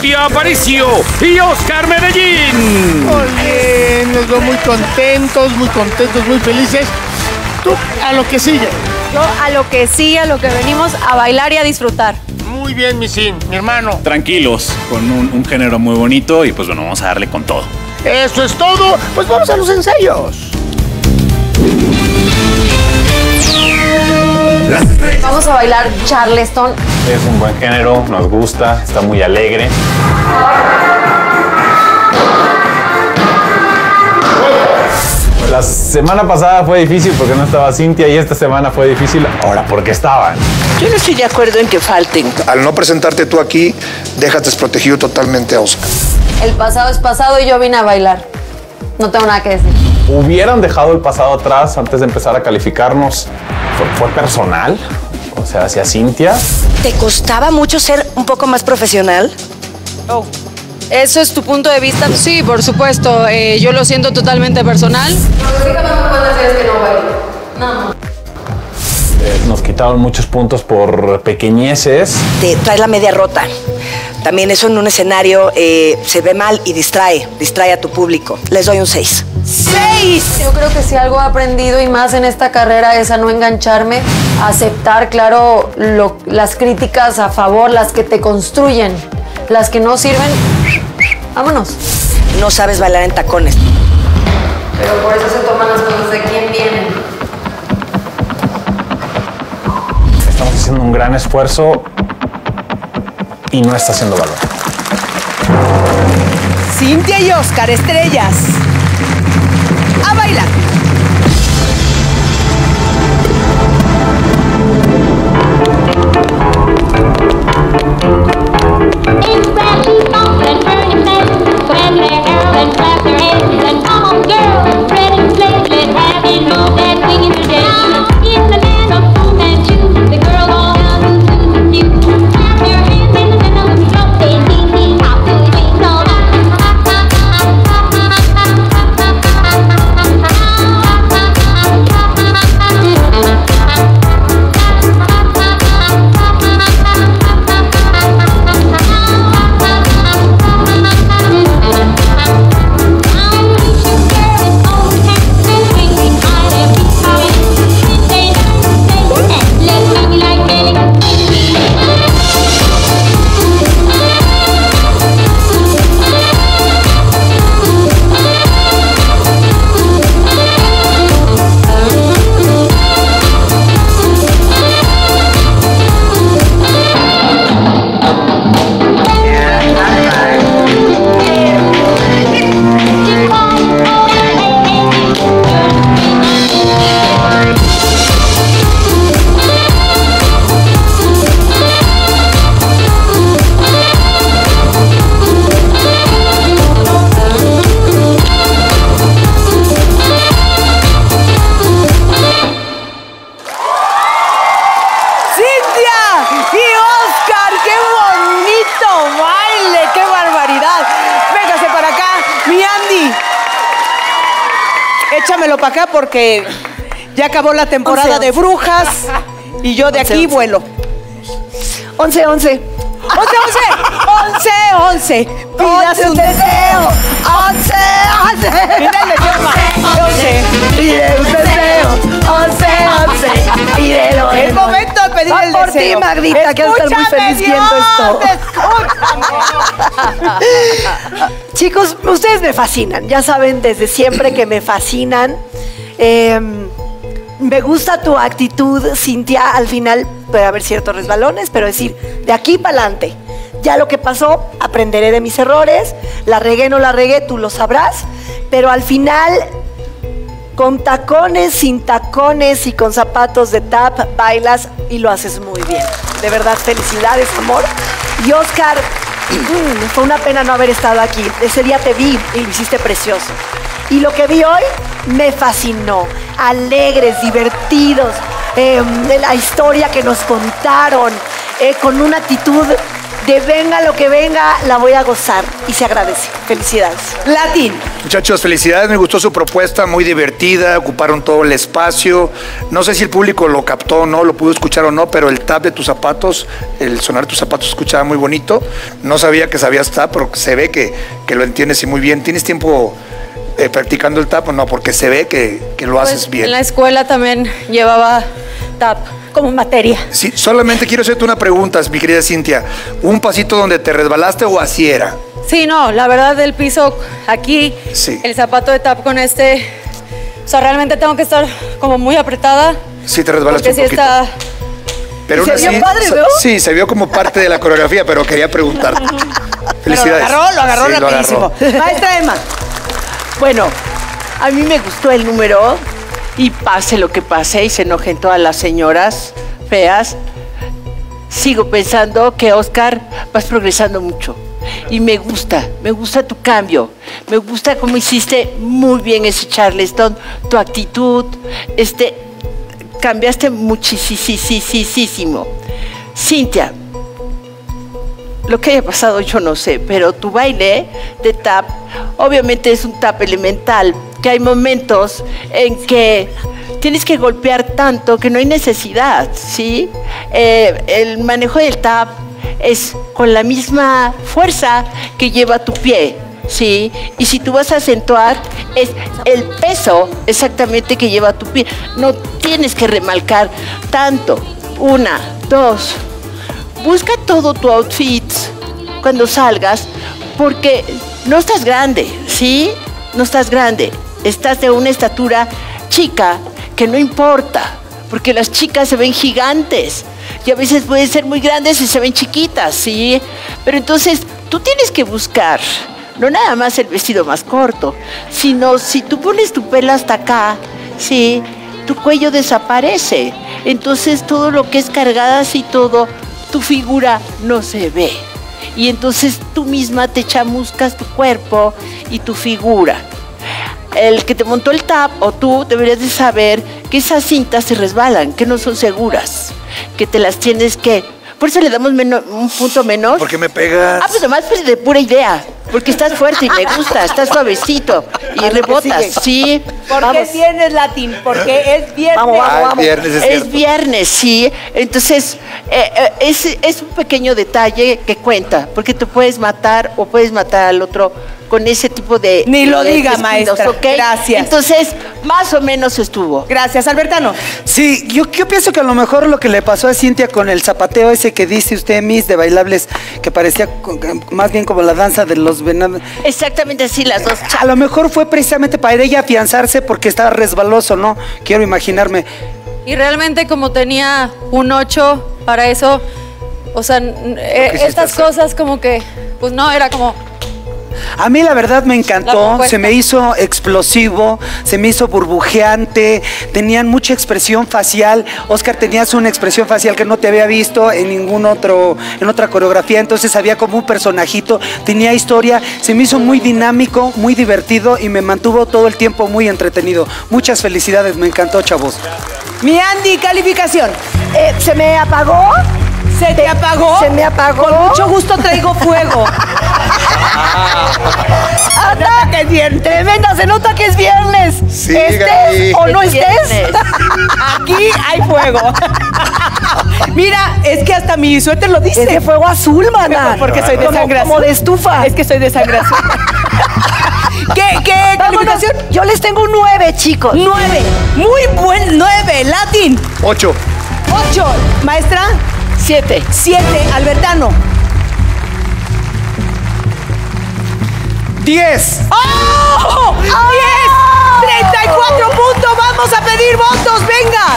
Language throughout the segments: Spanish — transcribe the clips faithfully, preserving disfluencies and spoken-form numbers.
Cintia Aparicio y Oscar Medellín. Muy bien, los veo muy contentos, muy contentos, muy felices. Tú, a lo que sigue. Yo a lo que sí, a lo que venimos a bailar y a disfrutar. Muy bien, mi Sin, mi hermano. Tranquilos, con un, un género muy bonito y pues bueno, vamos a darle con todo. Eso es todo. Pues vamos a los ensayos. Vamos a bailar Charleston. Es un buen género, nos gusta, está muy alegre. La semana pasada fue difícil porque no estaba Cintia y esta semana fue difícil ahora porque estaban. Yo no estoy de acuerdo en que falten. Al no presentarte tú aquí, dejas desprotegido totalmente a Oscar. El pasado es pasado y yo vine a bailar. No tengo nada que decir. ¿Hubieran dejado el pasado atrás antes de empezar a calificarnos? ¿Fue, fue personal? O sea, hacia Cintia. ¿Te costaba mucho ser un poco más profesional? Oh. ¿Eso es tu punto de vista? Sí, por supuesto. Eh, yo lo siento totalmente personal. Lo que jamás me pueden hacer es que no bailo. No. Eh, nos quitaron muchos puntos por pequeñeces. Te traes la media rota. También eso en un escenario eh, se ve mal y distrae, distrae a tu público. Les doy un seis. ¡Seis! Yo creo que si algo he aprendido y más en esta carrera es a no engancharme, a aceptar, claro, lo, las críticas a favor, las que te construyen, las que no sirven, vámonos. No sabes bailar en tacones. Pero por eso se toman las cosas de quién vienen. Estamos haciendo un gran esfuerzo y no está haciendo valor. Cintia y Oscar, estrellas. A bailar. Échamelo para acá porque ya acabó la temporada once, de brujas y yo de once, aquí once. vuelo. Once, once. Once, once. Once, once. Pídase un deseo. Once, once. Mira el idioma. Once. Pide un deseo. Once, once. Pídelo. Es momento de pedir Va el por deseo. ti, Magdita, que vas a estar muy feliz viendo esto. Chicos, ustedes me fascinan. Ya saben desde siempre que me fascinan. Eh, me gusta tu actitud, Cintia. Al final puede haber ciertos resbalones, pero decir, de aquí para adelante. Ya lo que pasó, aprenderé de mis errores. La regué, no la regué, tú lo sabrás. Pero al final, con tacones, sin tacones y con zapatos de tap, bailas y lo haces muy bien. De verdad, felicidades, amor. Y Oscar, fue una pena no haber estado aquí. Ese día te vi y lo hiciste precioso. Y lo que vi hoy me fascinó. Alegres, divertidos, eh, de la historia que nos contaron, eh, con una actitud de venga lo que venga, la voy a gozar y se agradece. Felicidades. Latín. Muchachos, felicidades, me gustó su propuesta, muy divertida, ocuparon todo el espacio. No sé si el público lo captó o no, lo pudo escuchar o no, pero el tap de tus zapatos, el sonar de tus zapatos se escuchaba muy bonito. No sabía que sabías tap, pero se ve que, que lo entiendes y muy bien. ¿Tienes tiempo eh, practicando el tap o no? Porque se ve que, que lo Pues, Pues, haces bien. en la escuela también llevaba tap. Como materia. Sí, solamente quiero hacerte una pregunta, mi querida Cintia. ¿Un pasito donde te resbalaste o así era? Sí, no, la verdad del piso aquí, Sí. el zapato de tap con este, o sea, realmente tengo que estar como muy apretada. Sí, te resbalaste Porque un sí poquito. está... Pero Se aún vio así, padre, sa- ¿no? Sí, se vio como parte de la coreografía, pero quería preguntarte. Pero Felicidades. lo agarró, lo agarró Sí, lo rapidísimo. agarró. Maestra Emma. Bueno, a mí me gustó el número y pase lo que pase y se enojen todas las señoras feas. Sigo pensando que, Oscar, vas progresando mucho. Y me gusta, me gusta tu cambio. Me gusta cómo hiciste muy bien ese Charleston, tu actitud. Este, cambiaste muchísimo. Cintia, lo que haya pasado yo no sé, pero tu baile de tap, obviamente es un tap elemental, que hay momentos en que tienes que golpear tanto que no hay necesidad, ¿sí? Eh, el manejo del tap es con la misma fuerza que lleva tu pie, ¿sí? Y si tú vas a acentuar, es el peso exactamente que lleva tu pie. No tienes que remarcar tanto. Una, dos. Busca todo tu outfit cuando salgas, porque no estás grande, ¿sí? No estás grande. Estás de una estatura chica, que no importa, porque las chicas se ven gigantes y a veces pueden ser muy grandes y se ven chiquitas, ¿sí? Pero entonces tú tienes que buscar no nada más el vestido más corto, sino si tú pones tu pelo hasta acá, ¿sí? Tu cuello desaparece. Entonces todo lo que es cargadas y todo, tu figura no se ve. Y entonces tú misma te chamuscas tu cuerpo y tu figura. El que te montó el tap o tú deberías de saber que esas cintas se resbalan, que no son seguras, que te las tienes que... Por eso le damos menos, un punto menos. ¿Por qué me pegas? Ah, pues nomás pues de pura idea, porque estás fuerte y me gusta, estás suavecito y rebotas, sí. ¿Por qué Vamos. tienes Latín? Porque es viernes. Vamos, vamos, Ah, es vamos. viernes, es Es cierto. viernes, sí. Entonces, eh, eh, es, es un pequeño detalle que cuenta, porque te puedes matar o puedes matar al otro con ese tipo de... Ni lo de diga, despidos, maestra. ¿ok? Gracias. Entonces, más o menos estuvo. Gracias, Albertano. Sí, yo, yo pienso que a lo mejor lo que le pasó a Cintia con el zapateo ese que dice usted, Miss, de bailables, que parecía co- más bien como la danza de los venados. Exactamente así las dos. A lo mejor fue precisamente para ella afianzarse porque estaba resbaloso, ¿no? Quiero imaginarme. Y realmente como tenía un ocho para eso, o sea, n- eh, quisiste estas hacer. cosas como que, pues no, era como... A mí la verdad me La encantó, propuesta. se me hizo explosivo, se me hizo burbujeante, tenían mucha expresión facial. Oscar, tenías una expresión facial que no te había visto en ningún otro, en otra coreografía, entonces había como un personajito, tenía historia, se me hizo muy dinámico, muy divertido y me mantuvo todo el tiempo muy entretenido. Muchas felicidades, me encantó, chavos. Mi Andy, calificación. Eh, ¿Se me apagó? ¿Se te apagó? Se me apagó. Con mucho gusto traigo fuego. ¡Anda! que es viernes. Tremenda, se nota que es viernes. Sí, ¿Estés Gaby. o no Es estés? viernes. Aquí hay fuego. Mira, es que hasta mi suéter lo dice. Es de fuego azul, mana. Porque soy de Como- sangre azul. Como de estufa. Es que soy de sangre azul. ¿Qué, qué Vámonos. calificación? Yo les tengo un nueve, chicos. Nueve. Muy buen nueve. Latin. Ocho. Ocho. Maestra. Siete. Siete. Albertano. ¡Diez! ¡Oh! ¡Diez! ¡Treinta y cuatro puntos! ¡Vamos a pedir votos! ¡Venga!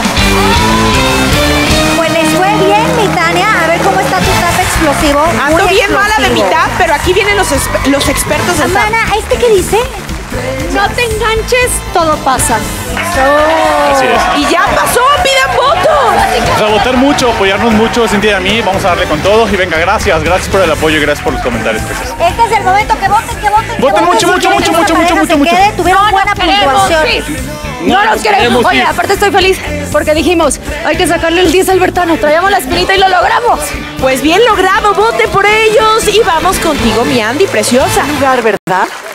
Pues les fue bien, mi Tania. A ver cómo está tu tap explosivo. Ando Muy bien mala de explosivo. mitad, pero aquí vienen los, espe- los expertos en tap. Amana, ¿este qué dice? No te enganches, todo pasa. Así es. Y ya pasó, pidan votos. Vamos a votar. votar mucho, apoyarnos mucho, Cintia y a mí. Vamos a darle con todo. Y venga, gracias, gracias por el apoyo y gracias por los comentarios. Gracias. Este es el momento que voten, que voten, que Voten mucho, si mucho, quieren mucho, que mucho, esta mucho, pareja mucho, se mucho. quede, tuvieron No, buena nos queremos, puntuación. sí. No, nos queremos. queremos, Oye, sí. aparte estoy feliz porque dijimos, hay que sacarle el diez al Bertano. Traíamos la espinita y lo logramos. Pues bien logrado, voten por ellos y vamos contigo, mi Andy, preciosa. Lugar, ¿verdad?